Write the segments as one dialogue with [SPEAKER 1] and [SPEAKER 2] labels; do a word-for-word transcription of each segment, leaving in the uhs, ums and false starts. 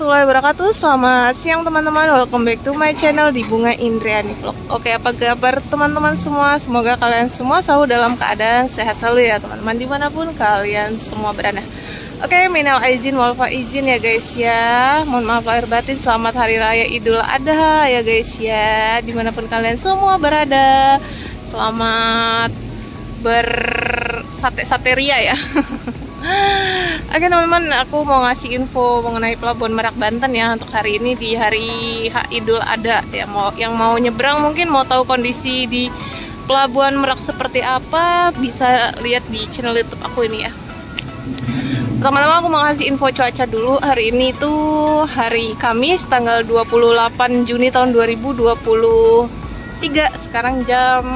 [SPEAKER 1] warahmatullahi wabarakatuh. Selamat siang teman-teman. Welcome back to my channel di Bunga Indriani Vlog. Oke, apa kabar teman-teman semua? Semoga kalian semua selalu dalam keadaan sehat selalu ya teman-teman, dimanapun kalian semua berada. Oke, minal izin wal faizin ya guys ya. Mohon maaf lahir batin. Selamat Hari Raya Idul Adha ya guys ya, dimanapun kalian semua berada. Selamat bersate-sateria ya. Oke teman-teman, aku mau ngasih info mengenai Pelabuhan Merak Banten ya untuk hari ini di hari H Idul Adha ya. Mau yang mau nyebrang mungkin mau tahu kondisi di Pelabuhan Merak seperti apa, bisa lihat di channel YouTube aku ini ya. Teman-teman, aku mau ngasih info cuaca dulu. Hari ini tuh hari Kamis tanggal dua puluh delapan Juni tahun dua ribu dua puluh tiga. Sekarang jam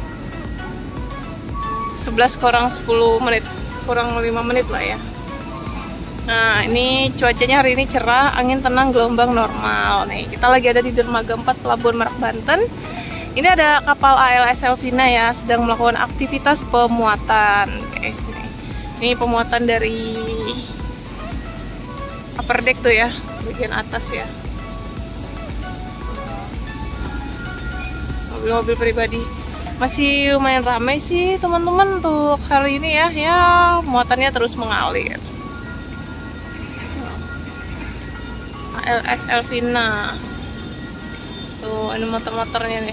[SPEAKER 1] sebelas kurang sepuluh menit, kurang lima menit lah ya. Nah, ini cuacanya hari ini cerah, angin tenang, gelombang normal. Nih, kita lagi ada di dermaga empat Pelabuhan Merak Banten. Ini ada kapal A L S Elvina ya, sedang melakukan aktivitas pemuatan. Guys, nih. Ini pemuatan dari upper deck tuh ya, bagian atas ya. Mobil-mobil pribadi. Masih lumayan ramai sih teman-teman untuk hari ini ya. Ya, muatannya terus mengalir. A L S Elvina. Tuh, ini motor-motornya nih.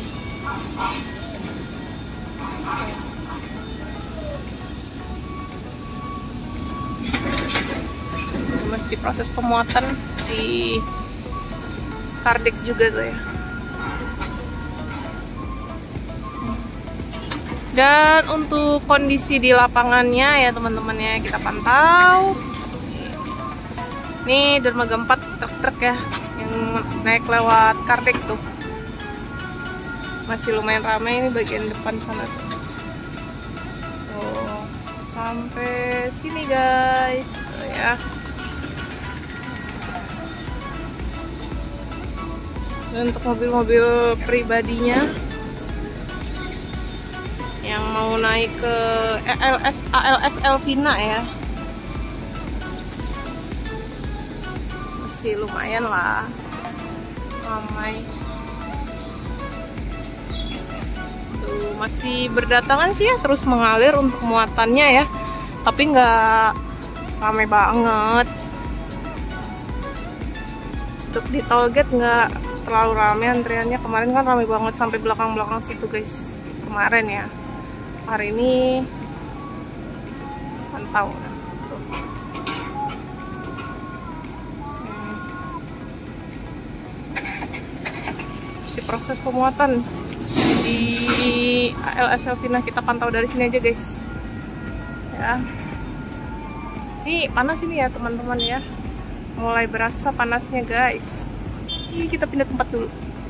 [SPEAKER 1] Masih proses pemuatan di kardek juga tuh ya. Dan untuk kondisi di lapangannya ya teman-teman ya, kita pantau. Ini dermaga empat truk-truk ya yang naik lewat kardek tuh. Masih lumayan ramai, ini bagian depan sana tuh. Tuh, sampai sini guys. Tuh ya. Dan untuk mobil-mobil pribadinya yang mau naik ke A L S A L S Elvina ya, masih lumayan lah ramai. Tuh, masih berdatangan sih ya, terus mengalir untuk muatannya ya, tapi nggak ramai banget. Untuk di tollgate nggak terlalu ramai antriannya. Kemarin kan ramai banget sampai belakang-belakang situ guys, kemarin ya. Hari ini pantau tuh. Hmm. Si proses pemuatan di A L S Elvina kita pantau dari sini aja guys ya. Ini panas ini ya teman-teman ya, mulai berasa panasnya guys. Ini kita pindah tempat dulu.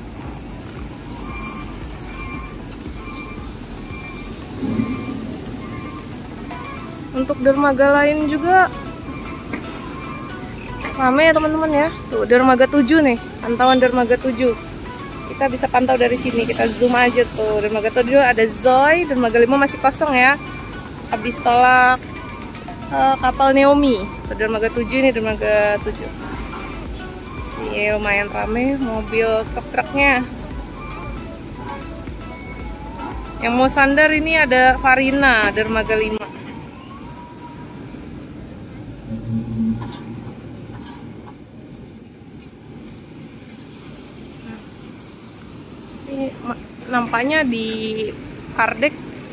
[SPEAKER 1] Untuk dermaga lain juga ramai ya teman-teman ya. Tuh dermaga tujuh nih, pantauan dermaga tujuh. Kita bisa pantau dari sini, kita zoom aja tuh. Dermaga tujuh ada Zoe, dermaga lima masih kosong ya. Habis tolak uh, kapal Naomi. Tuh dermaga tujuh ini, dermaga tujuh. Sih lumayan ramai mobil truk-truknya. Yang mau sandar ini ada Farina, dermaga lima. Ini nampaknya di kardek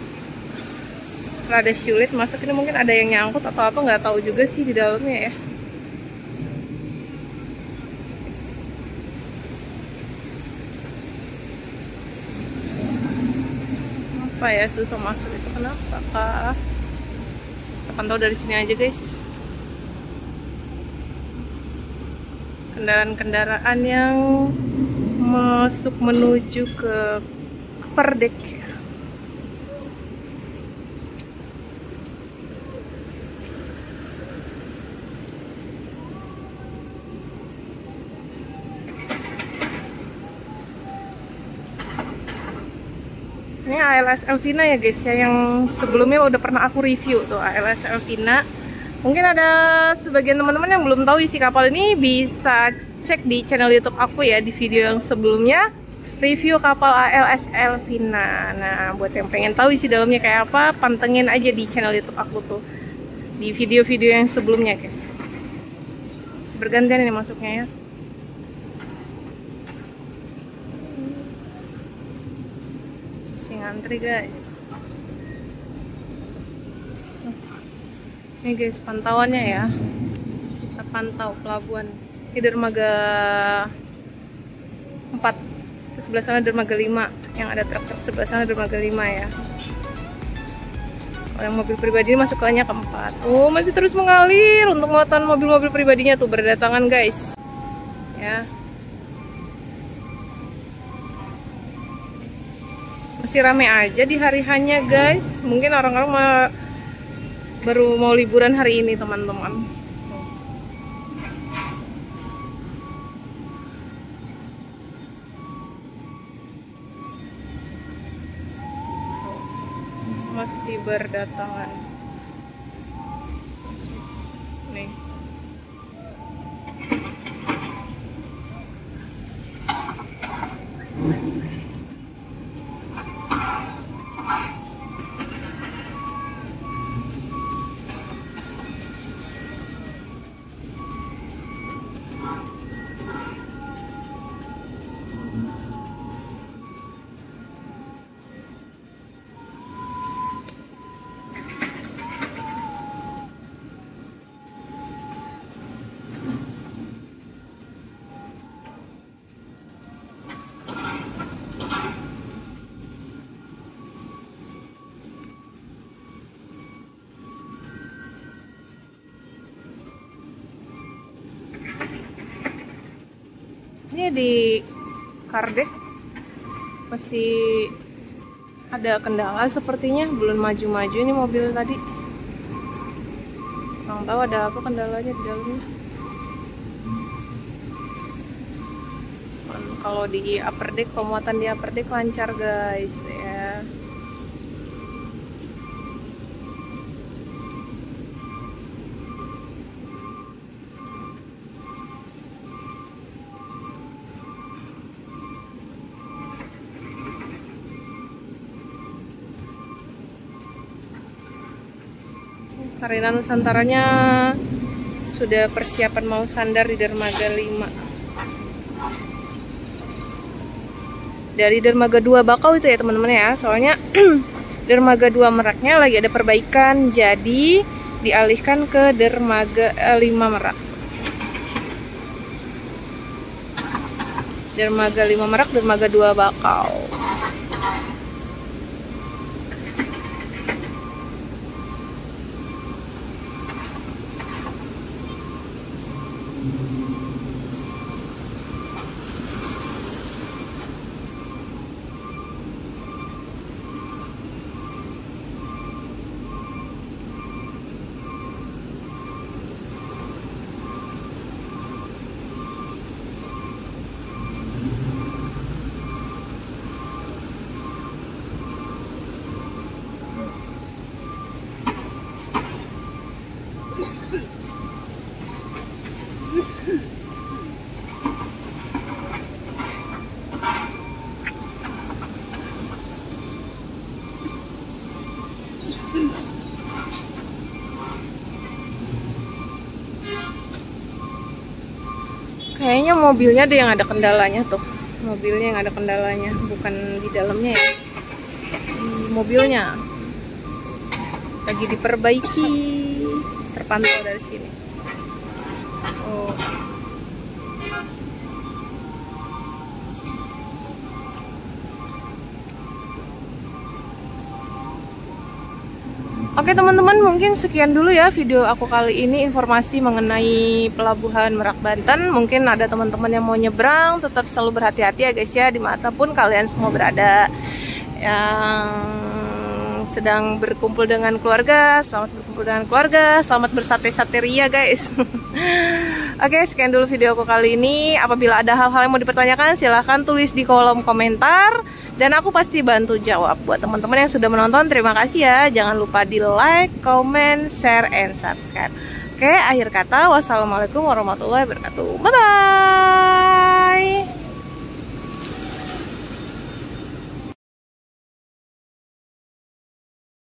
[SPEAKER 1] rada sulit masuk, ini mungkin ada yang nyangkut atau apa, nggak tahu juga sih di dalamnya ya. Apa ya susah masuk itu, kenapa kah? Kita pantau dari sini aja guys. Kendaraan-kendaraan yang masuk menuju ke upper deck. Ini A L S Elvina ya guys ya, yang sebelumnya udah pernah aku review tuh A L S Elvina. Mungkin ada sebagian teman-teman yang belum tahu isi kapal ini, bisa cek di channel YouTube aku ya, di video yang sebelumnya review kapal A L S Elvina. Nah, buat yang pengen tahu isi dalamnya kayak apa, pantengin aja di channel YouTube aku tuh, di video-video yang sebelumnya guys. Bergantian ini masuknya ya. Masih ngantri guys. Ini guys pantauannya ya. Kita pantau pelabuhan. Ini dermaga empat. Sebelah sana dermaga lima. Yang ada truk-truk sebelah sana dermaga lima ya. Yang mobil pribadi masuk ke hanya keempat. Oh, masih terus mengalir untuk muatan mobil-mobil pribadinya tuh berdatangan guys. Ya. Masih rame aja di hari hanya guys. Mungkin orang-orang ma baru mau liburan hari ini teman-teman. Masih berdatangan. Nih. Ini di Kardec masih ada kendala sepertinya, belum maju-maju ini mobil tadi. Kurang tahu ada apa kendalanya di dalamnya. Kalau di upper deck, pemuatan di upper deck lancar guys ya. Karina Nusantaranya sudah persiapan mau sandar di dermaga lima. Dari dermaga dua Bakau itu ya teman-teman ya. Soalnya dermaga dua Meraknya lagi ada perbaikan, jadi dialihkan ke dermaga lima Merak. Dermaga lima Merak, dermaga dua Bakau. Kayaknya mobilnya ada yang ada kendalanya tuh. Mobilnya yang ada kendalanya, bukan di dalamnya ya. Di mobilnya lagi diperbaiki, terpantau dari sini. Oh. Oke teman-teman, mungkin sekian dulu ya video aku kali ini, informasi mengenai Pelabuhan Merak Banten. Mungkin ada teman-teman yang mau nyebrang, tetap selalu berhati-hati ya guys ya, dimanapun kalian semua berada. Yang sedang berkumpul dengan keluarga, selamat berkumpul dengan keluarga, selamat bersate-sate ria guys. Oke, sekian dulu video aku kali ini. Apabila ada hal-hal yang mau dipertanyakan, silahkan tulis di kolom komentar. dan aku pasti bantu jawab. Buat teman-teman yang sudah menonton, terima kasih ya. Jangan lupa di like, comment, share, and subscribe. Oke, akhir kata, wassalamualaikum warahmatullahi wabarakatuh. Bye bye.